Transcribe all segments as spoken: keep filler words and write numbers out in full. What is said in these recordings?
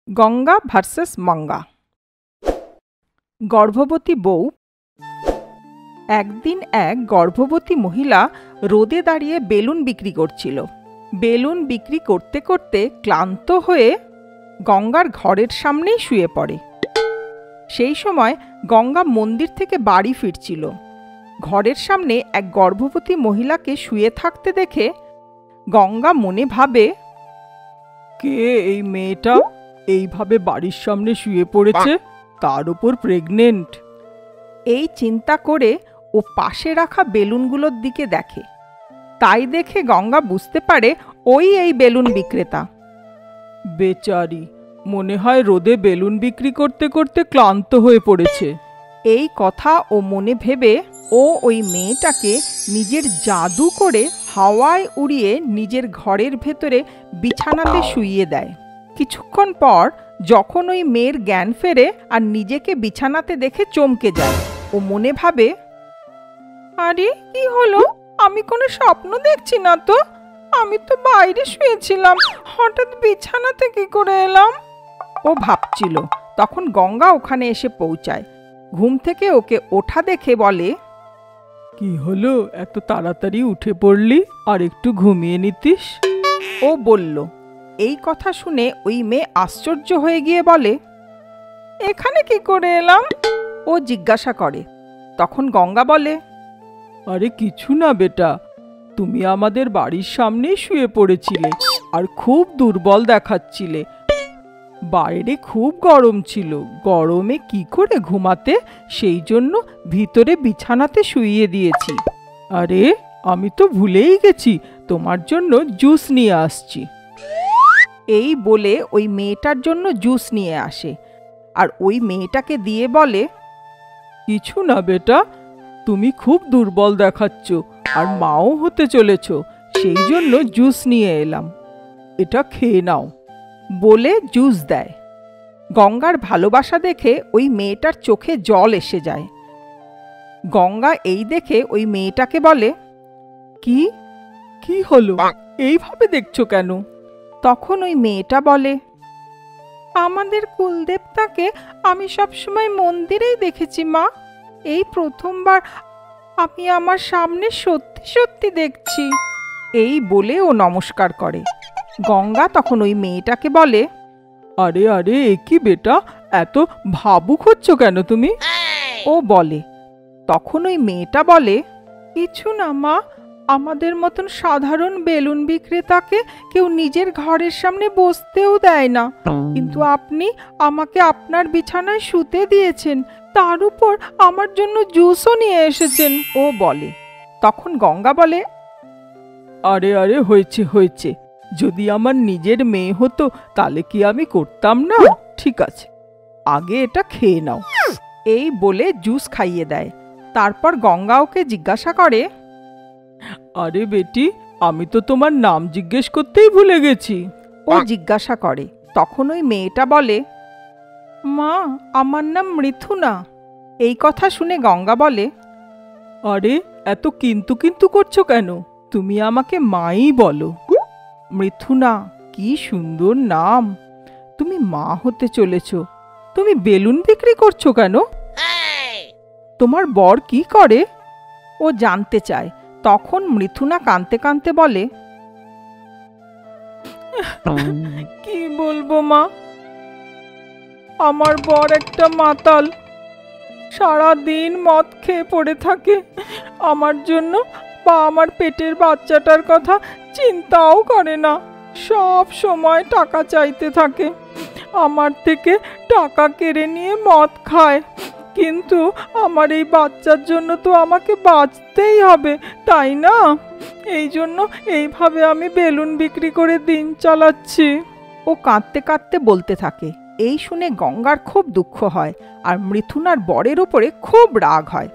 Ganga versus মঙ্গা। গর্ভবতী বউ। একদিন এক গর্ভবতী মহিলা রোদে দাঁড়িয়ে বেলুন বিক্রি করছিল। বেলুন বিক্রি করতে করতে ক্লান্ত হয়ে গঙ্গার ঘরের সামনেই শুয়ে পড়ে। সেই সময় গঙ্গা মন্দির থেকে বাড়ি ফিরছিল। ঘরের সামনে এক গর্ভবতী মহিলাকে শুয়ে থাকতে দেখে গঙ্গা মনে ভাবে, কে এই মেয়েটা এইভাবে বাড়ির সামনে শুয়ে পড়েছে, তার উপর প্রেগনেন্ট। এই চিন্তা করে ও পাশে রাখা বেলুনগুলোর দিকে দেখে। তাই দেখে গঙ্গা বুঝতে পারে ওই এই বেলুন বিক্রেতা। বেচারি, মনে হয় রোদে বেলুন বিক্রি করতে করতে ক্লান্ত হয়ে পড়েছে। এই কথা ও মনে ভেবে ও ওই মেয়েটাকে নিজের জাদু করে হাওয়ায় উড়িয়ে নিজের ঘরের ভেতরে বিছানাতে শুইয়ে দেয়। কিছুক্ষণ পর যখন ওই মেয়ের জ্ঞান ফেরে আর নিজেকে বিছানাতে দেখে চমকে যায়। ও মনে ভাবে, আরে কি হলো, আমি কোনো স্বপ্ন দেখছি না তো, আমি তো বাইরে শুয়েছিলাম, হঠাৎ বিছানাতে কি করে এলাম। ও ভাবছিল, তখন গঙ্গা ওখানে এসে পৌঁছায়। ঘুম থেকে ওকে ওঠা দেখে বলে, কি হলো, এত তাড়াতাড়ি উঠে পড়লি, আর একটু ঘুমিয়ে নিতিস। ও বলল। এই কথা শুনে ওই মেয়ে আশ্চর্য হয়ে গিয়ে বলে, এখানে কি করে এলাম? ও জিজ্ঞাসা করে। তখন গঙ্গা বলে, আরে কিছু না বেটা, তুমি আমাদের বাড়ির সামনেই শুয়ে পড়েছিলে আর খুব দুর্বল দেখাচ্ছিলে। বাইরে খুব গরম ছিল, গরমে কি করে ঘুমাতে, সেই জন্য ভিতরে বিছানাতে শুইয়ে দিয়েছি। আরে আমি তো ভুলেই গেছি, তোমার জন্য জুস নিয়ে আসছি। এই বলে ওই মেয়েটার জন্য জুস নিয়ে আসে আর ওই মেয়েটাকে দিয়ে বলে, কিছু না বেটা, তুমি খুব দুর্বল দেখাচ্ছ আর মাও হতে চলেছ, সেই জন্য জুস নিয়ে এলাম, এটা খেয়ে নাও বলে জুস দেয়। গঙ্গার ভালোবাসা দেখে ওই মেয়েটার চোখে জল এসে যায়। গঙ্গা এই দেখে ওই মেয়েটাকে বলে, কি কি হলো, এইভাবে দেখছো কেন? তখন ওই মেয়েটা বলে, আমাদের কুলদেবতাকে আমি সবসময় মন্দিরেই দেখেছি মা, এই প্রথমবার আমি আমার সামনে সত্যি সত্যি দেখছি। এই বলে ও নমস্কার করে। গঙ্গা তখন ওই মেয়েটাকে বলে, আরে আরে এ কি বেটা, এত ভাবুক হচ্ছ কেন তুমি? ও বলে। তখন ওই মেয়েটা বলে, কিছু না মা, আমাদের মতন সাধারণ বেলুন বিক্রেতাকে কেউ নিজের ঘরের সামনে বসতেও দেয় না, কিন্তু আপনি আমাকে আপনার বিছানায় শুতে দিয়েছেন, তার উপর আমার জন্য জুসও নিয়ে এসেছেন। ও বলে। তখন গঙ্গা বলে, আরে আরে হয়েছে হয়েছে, যদি আমার নিজের মেয়ে হতো তাহলে কি আমি করতাম না? ঠিক আছে, আগে এটা খেয়ে নাও। এই বলে জুস খাইয়ে দেয়। তারপর গঙ্গা ওকে জিজ্ঞাসা করে, আরে বেটি, আমি তো তোমার নাম জিজ্ঞেস করতেই ভুলে গেছি। ও জিজ্ঞাসা করে। তখন ওই মেয়েটা বলে, মা আমার নাম মৃথুনা। এই কথা শুনে গঙ্গা বলে, আরে এত কিন্তু কিন্তু করছো কেন, তুমি আমাকে মাই বলো। মৃথুনা, কি সুন্দর নাম, তুমি মা হতে চলেছ, তুমি বেলুন বিক্রি করছো কেন? তোমার বর কি করে? ও জানতে চায়। তখন মৃথুনা কাঁদতে কাঁদতে বলে, কি বলবো মা, আমার বর একটা মাতাল, সারা দিন মদ খেয়ে পড়ে থাকে, আমার জন্য বা আমার পেটের বাচ্চাটার কথা চিন্তাও করে না, সব সময় টাকা চাইতে থাকে, আমার থেকে টাকা কেড়ে নিয়ে মদ খায়, কিন্তু আমার এই বাচ্চার জন্য তো আমাকে বাঁচতেই হবে, তাই না? এই জন্য এইভাবে আমি বেলুন বিক্রি করে দিন চালাচ্ছি। ও কাঁদতে কাঁদতে বলতে থাকে। এই শুনে গঙ্গার খুব দুঃখ হয় আর মৃথুনার বরের উপরে খুব রাগ হয়।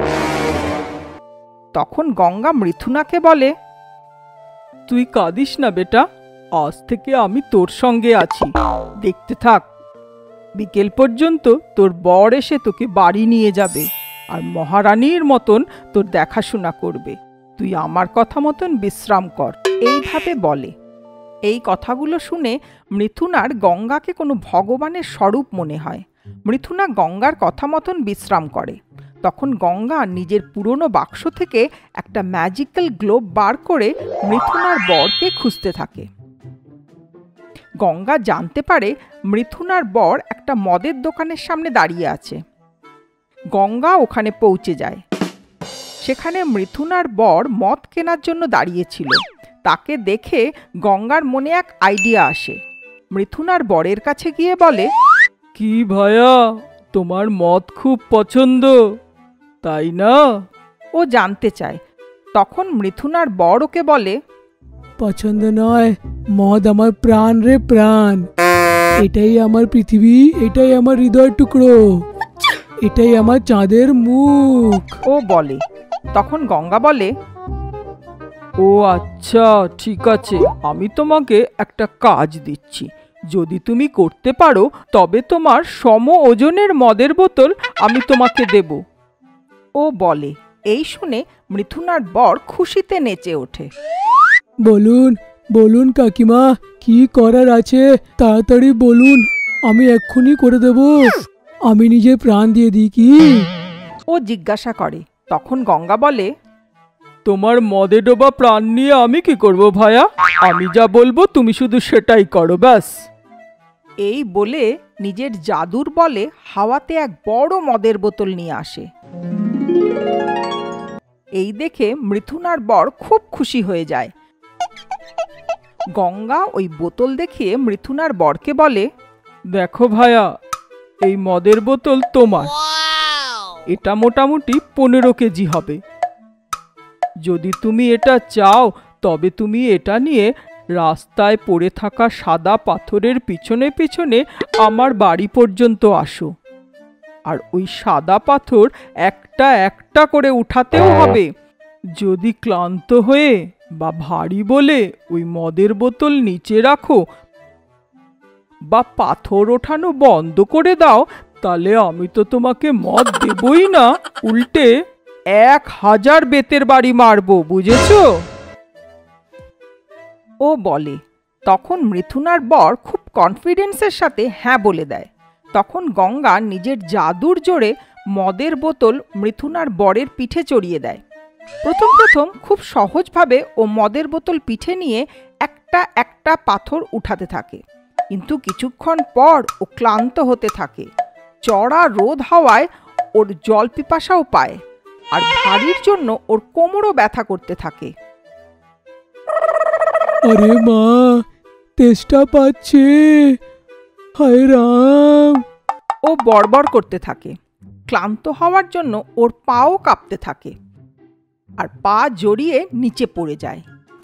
তখন গঙ্গা মৃথুনাকে বলে, তুই কাঁদিস না বেটা, আজ থেকে আমি তোর সঙ্গে আছি, দেখতে থাক, বিকেল পর্যন্ত তোর বর এসে তোকে বাড়ি নিয়ে যাবে আর মহারানীর মতন তোর দেখাশোনা করবে, তুই আমার কথা মতন বিশ্রাম কর। এইভাবে বলে। এই কথাগুলো শুনে মিথুনার গঙ্গাকে কোনো ভগবানের স্বরূপ মনে হয়। মিথুনা গঙ্গার কথা মতন বিশ্রাম করে। তখন গঙ্গা নিজের পুরনো বাক্স থেকে একটা ম্যাজিক্যাল গ্লোব বার করে মিথুনার বরকে খুঁজতে থাকে। গঙ্গা জানতে পারে মিথুনার বর একটা মদের দোকানের সামনে দাঁড়িয়ে আছে। গঙ্গা ওখানে পৌঁছে যায়। সেখানে মিথুনার বর মদ কেনার জন্য দাঁড়িয়েছিল। তাকে দেখে গঙ্গার মনে এক আইডিয়া আসে। মিথুনার বরের কাছে গিয়ে বলে, কি ভায়া, তোমার মদ খুব পছন্দ, তাই না? ও জানতে চায়। তখন মিথুনার বর ওকে বলে, পছন্দ নয়, মদ আমার প্রাণ রে প্রাণ। এটাই আমার পৃথিবী, এটাই আমার হৃদয়ের টুকরো, এটাই আমার চাঁদের মুখ। ও বলে। তখন গঙ্গা বলে, ও আচ্ছা, ঠিক আছে, আমি তোমাকে একটা কাজ দিচ্ছি। যদি তুমি করতে পারো তবে তোমার সম ওজনের মদের বোতল আমি তোমাকে দেব। ও বলে। এই শুনে মিথুনার বর খুশিতে নেচে ওঠে। বলুন বলুন কাকিমা, কি করার আছে তাড়াতাড়ি বলুন, আমি এক্ষুনি করে দেব। আমি নিজে প্রাণ দিয়ে দিই কি? ও জিজ্ঞাসা করে। তখন গঙ্গা বলে, তোমার মদে ডোবা প্রাণ নিয়ে আমি কি করব ভায়া? আমি যা বলবো তুমি শুধু সেটাই করো, ব্যাস। এই বলে নিজের জাদুর বলে হাওয়াতে এক বড় মদের বোতল নিয়ে আসে। এই দেখে মিথুনার বর খুব খুশি হয়ে যায়। গঙ্গা ওই বোতল দেখিয়ে মিথুনার বরকে বলে, দেখো ভায়া, এই মদের বোতল তোমার। এটা মোটামুটি পনেরো কেজি হবে। যদি তুমি এটা চাও তবে তুমি এটা নিয়ে রাস্তায় পড়ে থাকা সাদা পাথরের পিছনে পিছনে আমার বাড়ি পর্যন্ত আসো। আর ওই সাদা পাথর একটা একটা করে উঠাতেও হবে। যদি ক্লান্ত হয়ে বা ভারী বলে ওই মদের বোতল নিচে রাখো বা পাথর ওঠানো বন্ধ করে দাও, তাহলে আমি তো তোমাকে মদ দেবই না, উল্টে এক হাজার বেতের বাড়ি মারবো, বুঝেছো? ও বলে। তখন মিথুনার বর খুব কনফিডেন্সের সাথে হ্যাঁ বলে দেয়। তখন গঙ্গা নিজের জাদুর জোরে মদের বোতল মিথুনার বরের পিঠে চড়িয়ে দেয়। প্রথম প্রথম খুব সহজভাবে ও মদের বোতল পিঠে নিয়ে একটা একটা পাথর উঠাতে থাকে। কিন্তু কিছুক্ষণ পর ও ক্লান্ত হতে থাকে। চড়া রোদ হওয়ায় ওর জল পিপাসাও পায়, আর ভারীর জন্য ওর কোমরও ব্যথা করতে থাকে। আরে মা, তেষ্টা পাচ্ছে, হায় রাম। ও বড়বড় করতে থাকে। ক্লান্ত হওয়ার জন্য ওর পাও কাঁপতে থাকে, আর পা জড়িয়ে নিচে পড়ে যায়।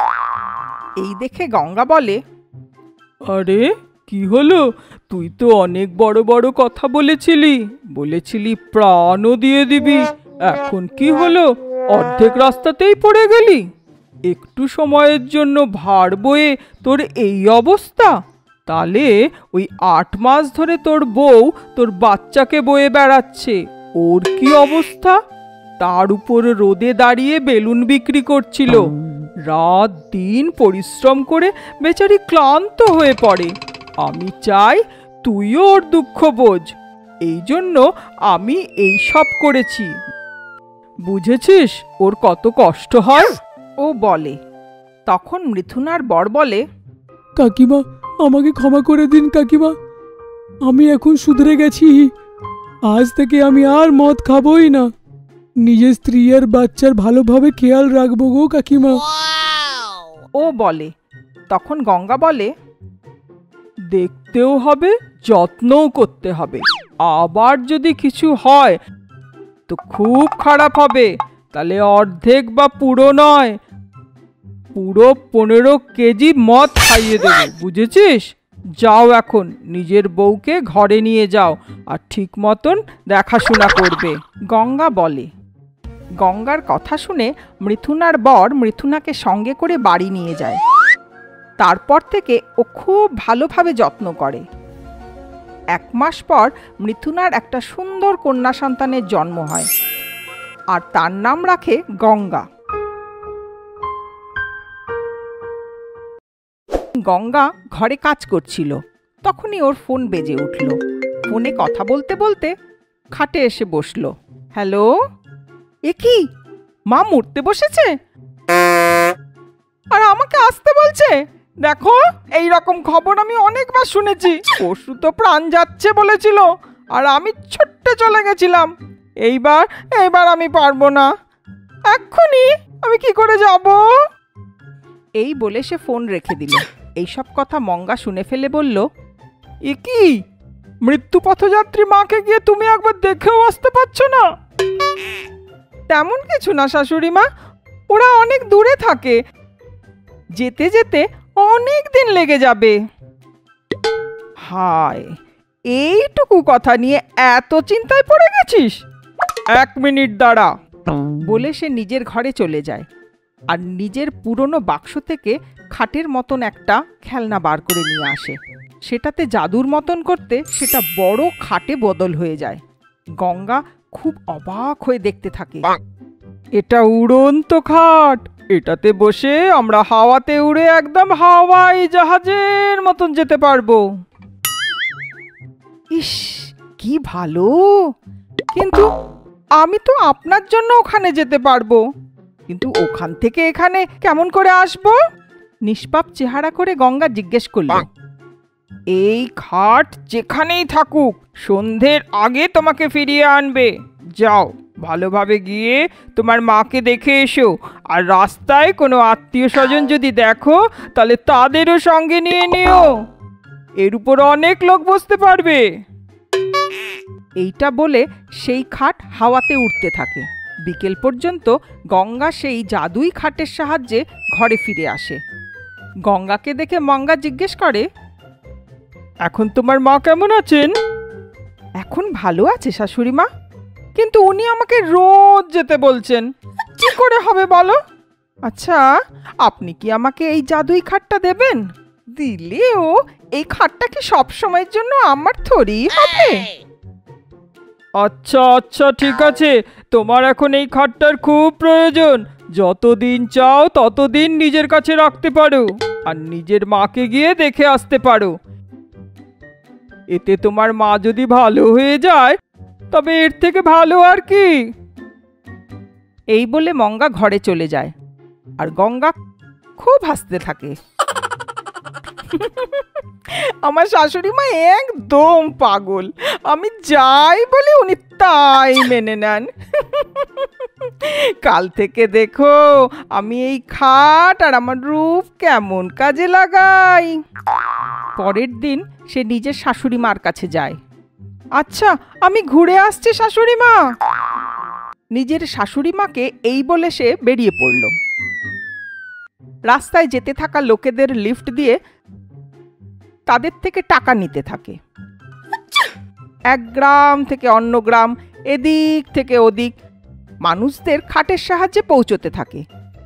এই দেখে গঙ্গা বলে, আরে কি হলো? তুই তো অনেক বড় বড় কথা বলেছিলি, বলেছিলি প্রাণও দিয়ে দিবি। এখন কি হলো? অর্ধেক রাস্তাতেই পড়ে গেলি। একটু সময়ের জন্য ভার বয়ে তোর এই অবস্থা? তাহলে ওই আট মাস ধরে তোর বউ তোর বাচ্চাকে বয়ে বেড়াচ্ছে, ওর কি অবস্থা? তার উপর রোদে দাঁড়িয়ে বেলুন বিক্রি করছিল। রাত দিন পরিশ্রম করে বেচারি ক্লান্ত হয়ে পড়ে। আমি চাই তুইও ওর দুঃখ বোঝ, এই জন্য আমি এই সব করেছি। বুঝেছিস ওর কত কষ্ট হয়? ও বলে। তখন মিথুনার বর বলে, কাকিমা, আমাকে ক্ষমা করে দিন কাকিমা, আমি এখন শুধরে গেছি। আজ থেকে আমি আর মদ খাবই না। নিজের স্ত্রী আর বাচ্চার ভালোভাবে খেয়াল রাখবো গো কাকিমা। ও বলে। তখন গঙ্গা বলে, দেখতেও হবে, যত্নও করতে হবে। আবার যদি কিছু হয় তো খুব খারাপ হবে। তাহলে অর্ধেক বা পুরো নয়, পুরো পনেরো কেজি মদ খাইয়ে দেবো, বুঝেছিস? যাও, এখন নিজের বউকে ঘরে নিয়ে যাও আর ঠিক মতন দেখাশোনা করবে। গঙ্গা বলে। গঙ্গার কথা শুনে মিথুনার বর মিথুনাকে সঙ্গে করে বাড়ি নিয়ে যায়। তারপর থেকে ও খুব ভালোভাবে যত্ন করে। এক মাস পর মিথুনার একটা সুন্দর কন্যা সন্তানের জন্ম হয়, আর তার নাম রাখে গঙ্গা। গঙ্গা ঘরে কাজ করছিল, তখনই ওর ফোন বেজে উঠল। ফোনে কথা বলতে বলতে খাটে এসে বসলো। হ্যালো, এ কি মা মরতে বসেছে আর আমাকে আসতে বলছে? দেখো, এই রকম খবর আমি অনেকবার শুনেছি। পশু তো প্রাণ যাচ্ছে বলেছিল আর আমি ছুটে চলে গেছিলাম। এইবার এইবার আমি পারবো না, এক্ষুনি আমি কি করে যাব? এই বলে সে ফোন রেখে দিল। এইসব কথা মঙ্গা শুনে ফেলে বলল, এ কি, মৃত্যু পথযাত্রী মাকে গিয়ে তুমি একবার দেখেও আসতে পারছো না? তেমন কিছু না শাশুড়ি মা, ওরা অনেক দূরে থাকে, যেতে যেতে অনেক দিন লেগে যাবে। হায়, এইটুকু কথা নিয়ে এত চিন্তায় পড়ে গেছিস? এক মিনিট দাঁড়া, বলে সে নিজের ঘরে চলে যায় আর নিজের পুরনো বাক্স থেকে খাটের মতন একটা খেলনা বার করে নিয়ে আসে। সেটাতে জাদুর মতন করতে সেটা বড় খাটে বদল হয়ে যায়। গঙ্গা খুব অবাক হয়ে দেখতে থাকে। এটা উড়ন্ত খাট, এটাতে বসে আমরা হাওয়াতে উড়ে একদম হাওয়াই জাহাজের মতন যেতে পারবো। ইস, কি ভালো! কিন্তু আমি তো আপনার জন্য ওখানে যেতে পারবো, কিন্তু ওখান থেকে এখানে কেমন করে আসবো? নিষ্পাপ চেহারা করে গঙ্গা জিজ্ঞেস করল। এই খাট যেখানেই থাকুক সন্ধ্যের আগে তোমাকে ফিরিয়ে আনবে। যাও, ভালোভাবে গিয়ে তোমার মাকে দেখে এসো, আর রাস্তায় কোনো আত্মীয় স্বজন যদি দেখো তাহলে তাদেরও সঙ্গে নিয়ে নিও, এর উপর অনেক লোক বসতে পারবে। এইটা বলে সেই খাট হাওয়াতে উঠতে থাকে। বিকেল পর্যন্ত গঙ্গা সেই জাদুই খাটের সাহায্যে ঘরে ফিরে আসে। গঙ্গাকে দেখে মঙ্গা জিজ্ঞেস করে, এখন তোমার মা কেমন আছেন? এখন ভালো আছে শাশুড়ি মা, কিন্তু উনি আমাকে রোজ যেতে বলছেন, কি করে হবে বলো? আচ্ছা, আপনি কি আমাকে এই জাদুই খাটটা দেবেন? দিলেও এই খাটটা কি সব সময়ের জন্য আমার থরি হবে? আচ্ছা আচ্ছা, ঠিক আছে, তোমার এখন এই খাটটার খুব প্রয়োজন। যতদিন চাও ততদিন নিজের কাছে রাখতে পারো আর নিজের মাকে গিয়ে দেখে আসতে পারো। এতে তোমার মা যদি ভালো হয়ে যায় তবে এর থেকে ভালো আর কি। এই বলে মঙ্গা ঘরে চলে যায় আর গঙ্গা খুব হাসতে থাকে। আমার শাশুড়ি মা একদম পাগল, আমি যাই বলি উনি তাই মেনে নেন। কাল থেকে দেখো আমি এই খাট আর আমার রূপ কেমন কাজে লাগাই। পরের দিন সে নিজের শাশুড়ি মার কাছে যায়। আচ্ছা, আমি ঘুরে আসছি শাশুড়ি মা। নিজের শাশুড়ি মাকে এই বলে সে বেরিয়ে পড়ল। রাস্তায় যেতে থাকা লোকেদের লিফট দিয়ে তাদের থেকে টাকা নিতে থাকে। এক গ্রাম থেকে অন্য গ্রাম, এদিক থেকে ওদিক মানুষদের খাটের সাহায্যে পৌঁছতে থাকে।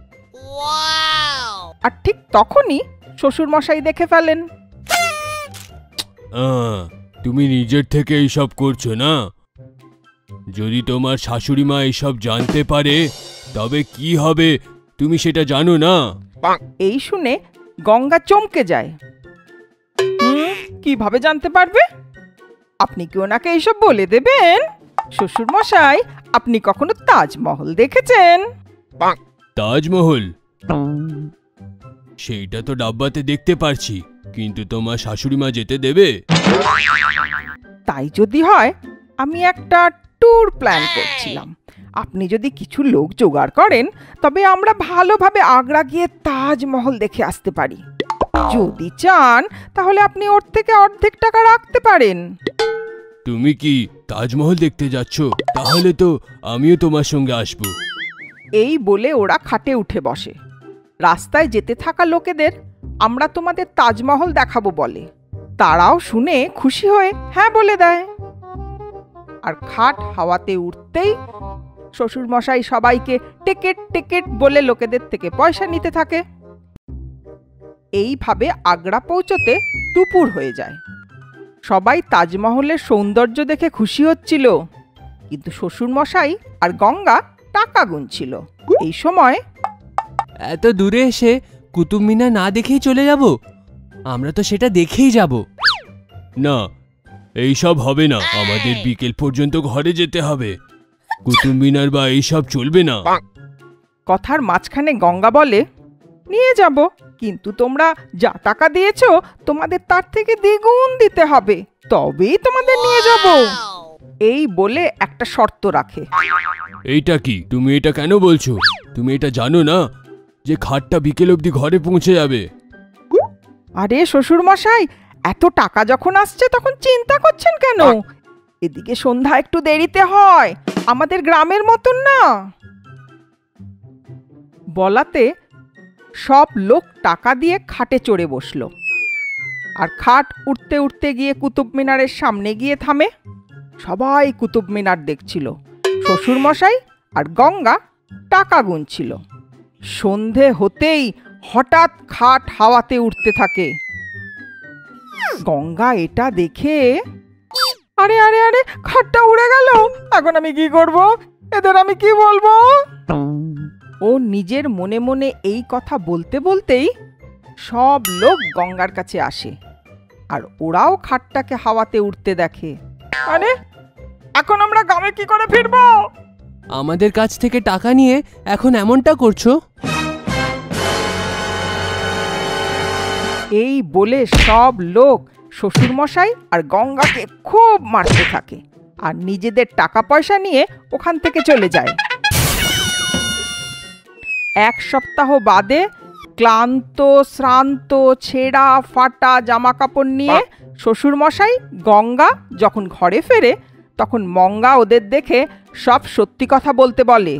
আর ঠিক তখনই শ্বশুর মশাই দেখে ফেলেন। তুমি নিজের থেকে এইসব করছো না? যদি তোমার শাশুড়ি মা এইসব জানতে পারে তবে কি হবে তুমি সেটা জানো না? এই শুনে গঙ্গা চমকে যায়। হুম, কিভাবে জানতে পারবে? আপনি কি ওনাকে এইসব বলে দেবেন? শ্বশুর মশাই, আপনি কখনো তাজমহল দেখেছেন? তাজমহল? সেইটা তো ডাব্বাতে দেখতে পারছি, কিন্তু তোমার শাশুড়ি মা যেতে দেবে? তাই যদি হয়, আমি একটা ট্যুর প্ল্যান করছিলাম। আপনি যদি কিছু লোক জোগাড় করেন তবে আমরা ভালোভাবে আগ্রা গিয়ে তাজমহল দেখে আসতে পারি। যদি চান তাহলে আপনি ওর থেকে অর্ধেক টাকা রাখতে পারেন। তুমি কি তাজমহল দেখতে যাচ্ছ? তাহলে তো আমিও তোমার সঙ্গে আসব। এই বলে ওরা খাটে উঠে বসে। রাস্তায় যেতে থাকা লোকেদের আমরা তোমাদের তাজমহল দেখাবো বলে। তারাও শুনে খুশি হয়ে হ্যাঁ বলে দেয়। আর খাট হাওয়াতে উঠতেই শ্বশুর মশাই সবাইকে টিকিট টিকিট বলে লোকেদের থেকে পয়সা নিতে থাকে। এইভাবে আগ্রা পৌঁছতে দুপুর হয়ে যায়। সবাই তাজমহলের সৌন্দর্য দেখে খুশি হচ্ছিল, কিন্তু শ্বশুর মশাই আর গঙ্গা টাকা গুনছিল। এই সময় এত দূরে এসে কুতুব মিনার না দেখেই চলে যাব? আমরা তো সেটা দেখেই যাব। না, এইসব হবে না। আমাদের বিকেল পর্যন্ত ঘরে যেতে হবে। কুতুব মিনার বা এইসব চলবে না। কথার মাঝখানে গঙ্গা বলে, নিয়ে যাব, কিন্তু তোমরা যা টাকা দিয়েছো তোমাদের তার থেকে দ্বিগুণ দিতে হবে, তবেই তোমাদের নিয়ে যাব। এই বলে একটা শর্ত রাখে। এইটা কি? তুমি এটা কেন বলছো? তুমি এটা জানো না যে খাটটা বিকেল অবধি ঘরে পৌঁছে যাবে? আরে শ্বশুর মশাই, এত টাকা যখন আসছে তখন চিন্তা করছেন কেন? এদিকে সন্ধ্যা একটু দেরিতে হয়, আমাদের গ্রামের মতন না। বলাতে সব লোক টাকা দিয়ে খাটে চড়ে বসলো, আর খাট উঠতে উঠতে গিয়ে কুতুব মিনারের সামনে গিয়ে থামে। সবাই কুতুব মিনার দেখছিল, শ্বশুর মশাই আর গঙ্গা টাকা গুনছিল। সন্ধে হতেই হঠাৎ খাট হাওয়াতে উঠতে থাকে। গঙ্গা এটা দেখে, আরে আরে আরে খাটটা উড়ে গেল, এখন আমি কি করব? এদের আমি কি বলবো? ও নিজের মনে মনে এই কথা বলতে বলতেই সব লোক গঙ্গার কাছে আসে, আর ওরাও খাটটাকে হাওয়াতে উঠতে দেখে। আরে এখন আমরা গ্রামে কি করে ফিরবো? আমাদের কাছ থেকে টাকা নিয়ে এখন এমনটা করছো? এই বলে সব লোক শ্বশুরমশাই আর গঙ্গাকে খুব মারতে থাকে, আর নিজেদের টাকা পয়সা নিয়ে ওখান থেকে চলে যায়। এক সপ্তাহ বাদে ক্লান্ত শ্রান্ত ছেঁড়া ফাটা জামা কাপড় নিয়ে শ্বশুরমশাই গঙ্গা যখন ঘরে ফেরে, তখন মঙ্গা ওদের দেখে সব সত্যি কথা বলতে বলে।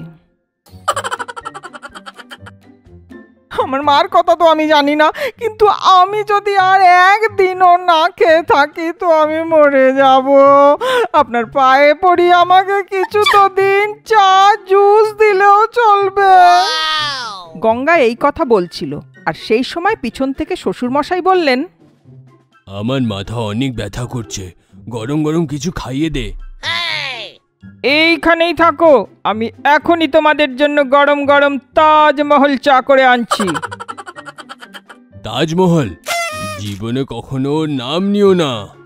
আমার মার কথা তো আমি জানি না, কিন্তু আমি যদি আর একদিনও না খেয়ে থাকি তো আমি মরে যাব। আপনার পায়ে পড়ি, আমাকে কিছু তো দিন, চা জুস দিলেও চলবে। গঙ্গা এই কথা বলছিল, আর সেই সময় পিছন থেকে শ্বশুরমশাই বললেন, আমার মাথা অনেক ব্যথা করছে, গরম গরম কিছু খাইয়ে দে। এইখানেই থাকো, আমি এখনই তোমাদের জন্য গরম গরম তাজমহল চা করে আনছি। তাজমহল? জীবনে কখনো ওর নাম নিও না।